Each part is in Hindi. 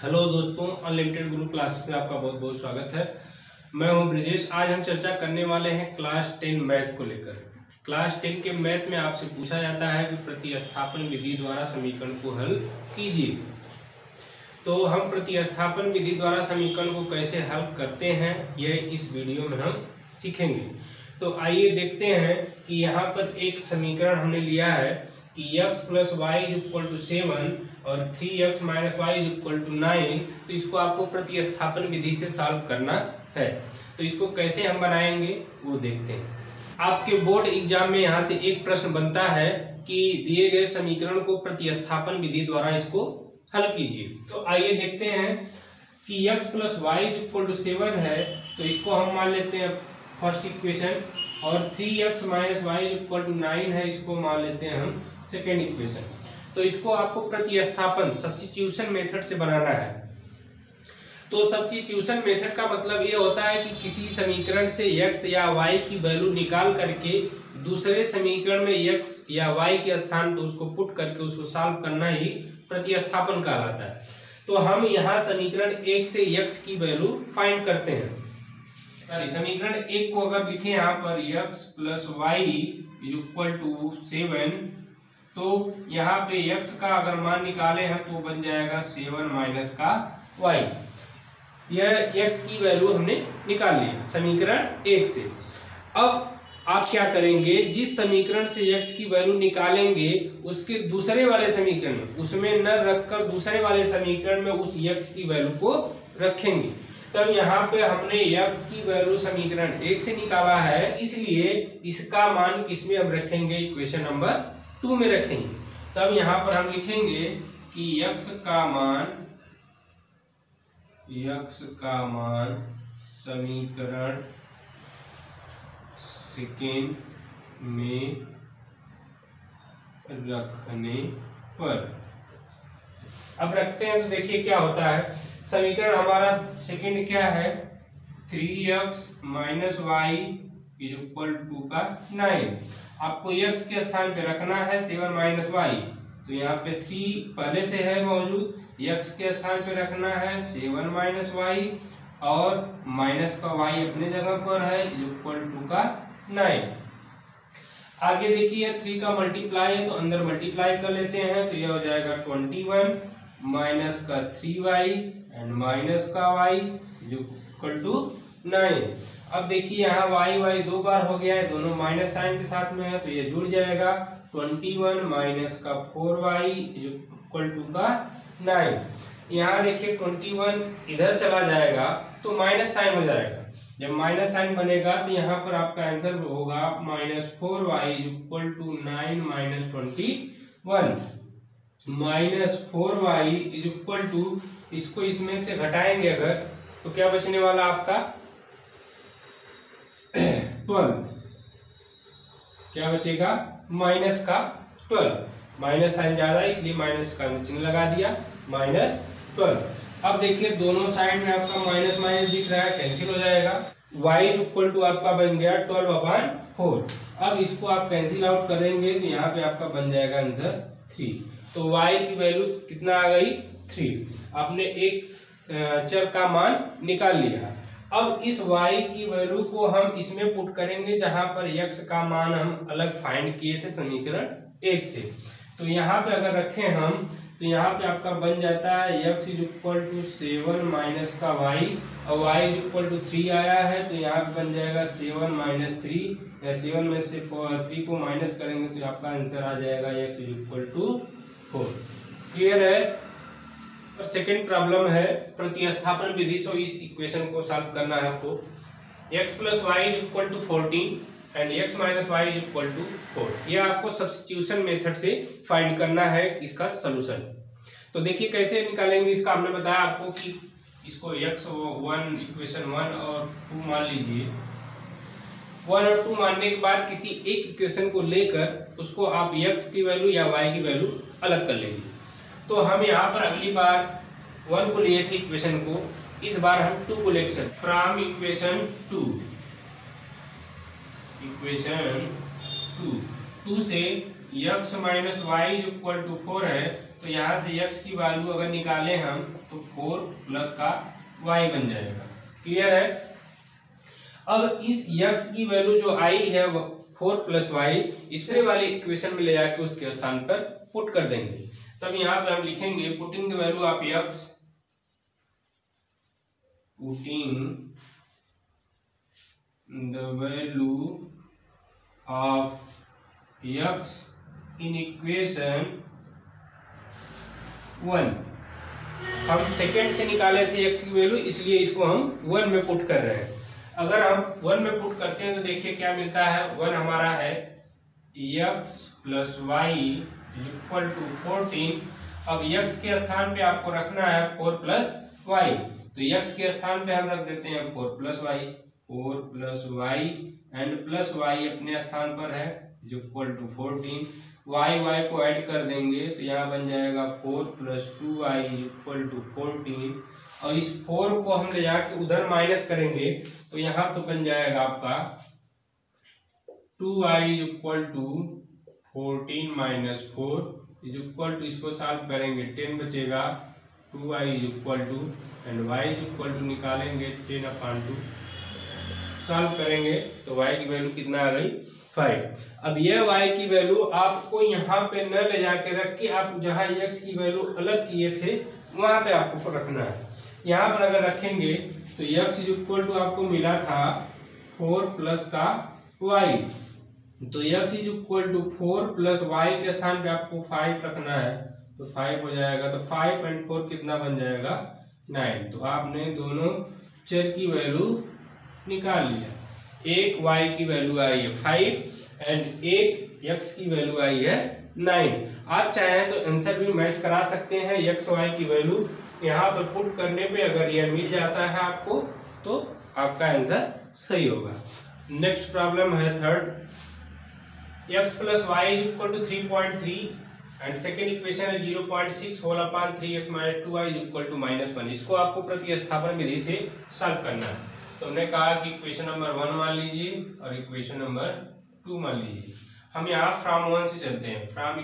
हेलो दोस्तों, अनलिमिटेड गुरु क्लासेस में आपका बहुत बहुत स्वागत है। मैं हूं ब्रिजेश। आज हम चर्चा करने वाले हैं क्लास 10 मैथ को लेकर। क्लास 10 के मैथ में आपसे पूछा जाता है कि प्रतिस्थापन विधि द्वारा समीकरण को हल कीजिए। तो हम प्रतिस्थापन विधि द्वारा समीकरण को कैसे हल करते हैं यह इस वीडियो में हम सीखेंगे। तो आइए देखते हैं कि यहाँ पर एक समीकरण हमने लिया है कि x plus y is equal to 7 और 3x minus y is equal to 9। तो इसको आपको प्रतिस्थापन विधि से सॉल्व करना है। तो इसको कैसे हम बनाएंगे वो देखते हैं। आपके बोर्ड एग्जाम में यहाँ से एक प्रश्न बनता है कि दिए गए समीकरण को प्रतिस्थापन विधि द्वारा इसको हल कीजिए। तो आइए देखते हैं कि x plus y is equal to 7 है, तो इसको हम मान लेते हैं फर्स्ट इक्वेशन, और 3x minus y is equal to 9 है, इसको मान लेते हैं हम सेकेंड इक्वेशन। तो इसको आपको प्रतिस्थापन सब्स्टिट्यूशन मेथड से बनाना है। तो सब्स्टिट्यूशन मेथड का मतलब ये होता है कि किसी समीकरण से x या y की वैल्यू निकाल करके दूसरे समीकरण में x या y के स्थान पर उसको पुट करके उसको सॉल्व करना ही प्रतिस्थापन कहलाता है। तो हम यहाँ समीकरण 1 से x की वैल्यू फाइंड करते हैं। समीकरण 1 को अगर लिखें यहाँ पर x plus y is equal to 7, तो यहाँ पे x का अगर मान निकाले हैं तो बन जाएगा 7 माइनस का y। यह x की वैल्यू हमने निकाल ली है समीकरण 1 से। अब आप क्या करेंगे, जिस समीकरण से x की वैल्यू निकालेंगे उसके दूसरे वाले समीकरण में उसमें न रखकर दूसरे वाले समीकरण में उस x की वैल्यू को रखेंगे। तब यहाँ पे हमने x की वैल्यू समीकरण 1 से निकाला है, इसलिए इसका मान किसमें हम रखेंगे, इक्वेशन नंबर 2 में रखेंगे। तब यहाँ पर हम लिखेंगे कि x का मान समीकरण सेकेंड में रखने पर, अब रखते हैं तो देखिए क्या होता है। समीकरण हमारा सेकेंड क्या है, 3x minus y is equal to का 9। आपको x के स्थान पे रखना है 7 माइनस वाई, तो यहाँ पे 3 पहले से है मौजूद, x के स्थान पे रखना है 7 माइनस वाई और माइनस का y अपने जगह पर है इज इक्वल टू का 9। आगे देखिए 3 का मल्टीप्लाई है तो अंदर मल्टीप्लाई कर लेते हैं, तो यह हो जाएगा 21 माइनस का 3y एंड माइनस का y जो इक्वल टू 9। अब देखिए यहाँ y दो बार हो गया है, दोनों माइनस साइन के साथ में है, तो ये जुड़ जाएगा 21 माइनस का 4y जो इक्वल टू का 9। यहाँ देखिए 21 इधर चला जाएगा तो माइनस साइन हो जाएगा। जब माइनस साइन बनेगा तो यहाँ पर आपका आंसर होगा -4y equal to 9 minus 21। -4y is equal to, इसको इसमें से घटाएंगे अगर तो क्या बचने वाला आपका 12। क्या बचेगा, माइनस का 12। माइनस साइन ज्यादा इसलिए माइनस का चिन्ह लगा दिया, -12। अब देखिए दोनों साइड में आपका माइनस माइनस दिख रहा है, कैंसिल हो जाएगा। y इक्वल टू आपका बन गया 12/4। अब इसको आप कैंसिल आउट करेंगे तो यहाँ पे आपका बन जाएगा आंसर 3। तो y की वैल्यू कितना आ गई, 3। आपने एक चर का मान निकाल लिया। अब इस y की वैल्यू को हम इसमें पुट करेंगे जहां पर x का मान हम अलग फाइंड किए थे समीकरण 1 से। तो यहाँ पे अगर रखें हम तो यहाँ पे आपका बन जाता है x is equal to 7 minus का y और y इज इक्वल टू 3 आया है, तो यहाँ पे बन जाएगा 7 माइनस 3 या 7 में से 3 को माइनस करेंगे तो आपका आंसर आ जाएगा x is equal to 4। Clear है। और सेकेंड प्रॉब्लम है प्रतिस्थापन विधि से इस इक्वेशन को सॉल्व करना है आपको। x plus y is equal to 14 and x minus y is equal to 4। यह आपको सब्स्टिट्यूशन मेथड से फाइंड करना है इसका सलूशन। तो देखिए कैसे निकालेंगे इसका। हमने बताया आपको कि इसको x1 इक्वेशन 1 और 2 मान लीजिए। 1 और 2 मानने के बाद किसी एक इक्वेशन को लेकर उसको आप x की वैल्यू या y की वैल्यू अलग कर लेंगे। तो हम यहाँ पर अगली बार 1 को लिए थे इक्वेशन को, इस बार हम 2 को ले सकते। फ्रॉम इक्वेशन 2 से x minus y equal to 4 है, तो यहाँ से x की वैल्यू अगर निकालें हम तो 4 प्लस का y बन जाएगा। क्लियर है। अब इस x की वैल्यू जो आई है वो 4 प्लस वाई इसके वाले इक्वेशन में ले जाके उसके स्थान पर पुट कर देंगे। तब यहाँ पे हम लिखेंगे putting the value of x, putting the value of x in equation 1। हम सेकेंड से निकाले थे x की वैल्यू, इसलिए इसको हम 1 में पुट कर रहे हैं। अगर हम 1 में पुट करते हैं तो देखिए क्या मिलता है। 1 हमारा है x plus y equal to 14। अब x के स्थान पे आपको रखना है 4 प्लस वाई, तो x के स्थान पे हम रख देते हैं 4 plus y, 4 plus y and plus y अपने स्थान पर है इक्वल टू 14। वाई को ऐड कर देंगे तो यहाँ बन जाएगा 4 प्लस 2y इक्वल टू 14। और इस 4 को हम ले जाके उधर माइनस करेंगे तो यहाँ पे बन जाएगा आपका 2y equal to 14 minus 4 equal to, इसको सॉल्व करेंगे 10 बचेगा, 2y equal to and y equal to निकालेंगे 10/2, सॉल्व करेंगे तो y की वैल्यू कितना आ गई 5। अब यह y की वैल्यू आपको यहाँ पे न ले जाके रख के आप जहाँ x की वैल्यू अलग किए थे वहां पे आपको रखना है। यहाँ पर अगर रखेंगे तो x इक्वल टू आपको मिला था 4 प्लस का y, तो x equal to 4 plus y के स्थान पे आपको 5 रखना है तो 5 हो जाएगा। तो 5 एंड 4 कितना बन जाएगा 9। तो आपने दोनों चर की वैल्यू निकाल लिया। एक y की वैल्यू आई है 5 एंड एक x की वैल्यू आई है 9। आप चाहें तो आंसर भी मैच करा सकते हैं। x y की वैल्यू यहाँ पर पुट करने पे अगर यह मिल जाता है आपको तो आपका आंसर सही होगा। नेक्स्ट प्रॉब्लम है third, x plus y is equal to 3.3 and second equation है 0.6 whole upon 3x minus 2y is equal to -1। इसको आपको प्रतिस्थापन विधि से सॉल्व करना है। तो हमने कहा कि इक्वेशन नंबर 1 मान लीजिए और इक्वेशन नंबर 2 मान लीजिए। हम यहाँ फ्रॉम 1 से चलते हैं। फ्रॉम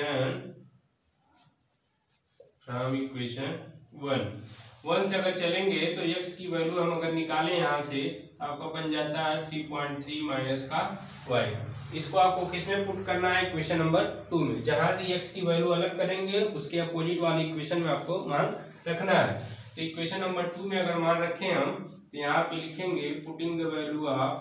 इक्वेशन 1 से अगर चलेंगे तो x की वैल्यू हम अगर निकालें यहाँ से आपका बन जाता है 3.3 माइनस का y। इसको आपको किसमें पुट करना है इक्वेशन नंबर 2 में। जहां से x की वैल्यू अलग करेंगे उसके अपोजिट वाले इक्वेशन में आपको मान रखना है। तो इक्वेशन नंबर 2 में अगर मान रखें हम तो यहाँ पे लिखेंगे putting the value of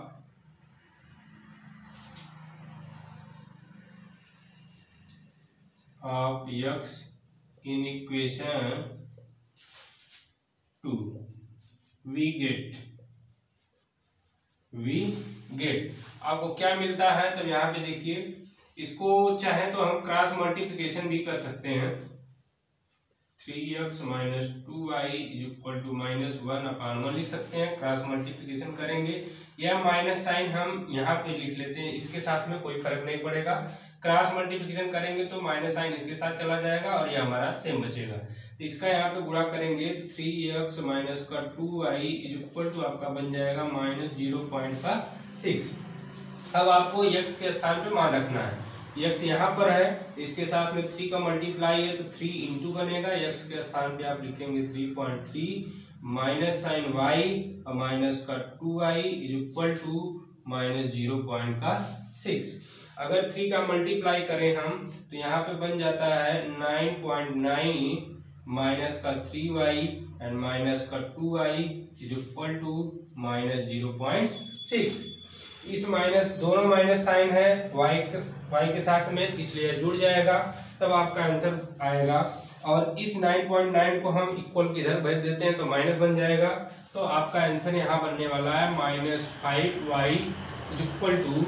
x in equation 2 we get आपको क्या मिलता है। तब यहाँ पे देखिए, इसको चाहे तो हम क्रॉस मल्टीप्लिकेशन भी कर सकते हैं। 3x minus 2y is equal to -1/1 लिख सकते हैं। क्रॉस मल्टीप्लिकेशन करेंगे या माइनस साइन हम यहाँ पे लिख लेते हैं, इसके साथ में कोई फर्क नहीं पड़ेगा। क्रॉस मल्टीप्लिकेशन करेंगे तो माइनस साइन इसके साथ चला जाएगा और ये हमारा सेम बचेगा। तो इसका यहाँ पे गुणा करेंगे तो 3x माइनस का 2y इज इक्वल टू आपका बन जाएगा -0.6। अब आपको x के स्थान पे मान रखना है। x यहाँ पर है, इसके साथ में 3 का मल्टीप्लाई है तो 3 इंटू बनेगा। x के स्थान पे आप लिखेंगे 3.3 माइनस साइन y और माइनस का 2y इज इक्वल टू -0.6। अगर 3 का मल्टीप्लाई करें हम तो यहाँ पे बन जाता है 9.9 माइनस का 3y एंड माइनस का 2y इज इक्वल टू -0.6। इस माइनस दोनों माइनस साइन है y के साथ में, इसलिए जुड़ जाएगा, तब आपका आंसर आएगा। और इस 9.9 को हम इक्वल के इधर भेज देते हैं तो माइनस बन जाएगा। तो आपका आंसर यहाँ बनने वाला है -5y is equal to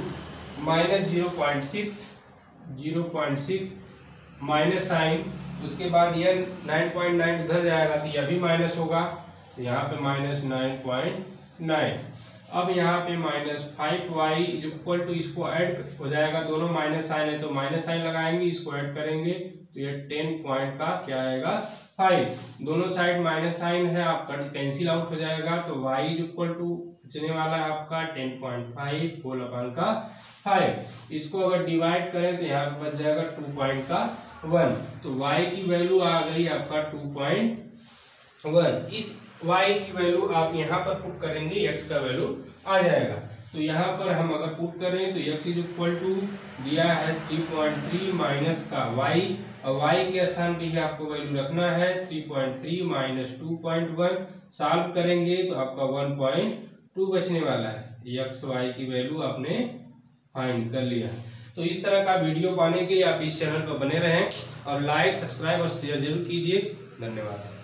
-0.6 minus sign, उसके बाद यह 9.9 उधर जाएगा तो यह भी माइनस होगा, तो यहाँ पे -9.9। अब यहाँ पे -5y इज इक्वल टू, इसको ऐड हो जाएगा, दोनों माइनस साइन है तो माइनस साइन लगाएंगे, इसको ऐड करेंगे तो ये 10 पॉइंट का क्या आएगा 5। दोनों साइड माइनस साइन है, आपका कैंसिल आउट हो जाएगा तो y इज इक्वल टू बचने वाला है आपका 10.5 होल अपॉन का 5। इसको अगर डिवाइड करें तो यहाँ पे बच जाएगा 2 पॉइंट का 1। तो y की वैल्यू आ गई आपका 2.1। इस y की वैल्यू आप यहाँ पर पुट करेंगे, x का वैल्यू आ जाएगा। तो यहाँ पर हम अगर पुट करें तो x इक्वल टू दिया है 3.3 माइनस का y, और y के स्थान पे ही आपको वैल्यू रखना है 3.3 माइनस 2.1। सॉल्व करेंगे तो आपका 1.2 बचने वाला है। x y की वैल्यू आपने फाइंड कर लिया। तो इस तरह का वीडियो पाने के लिए आप इस चैनल पर बने रहें और लाइक, सब्सक्राइब और शेयर जरूर कीजिए। धन्यवाद।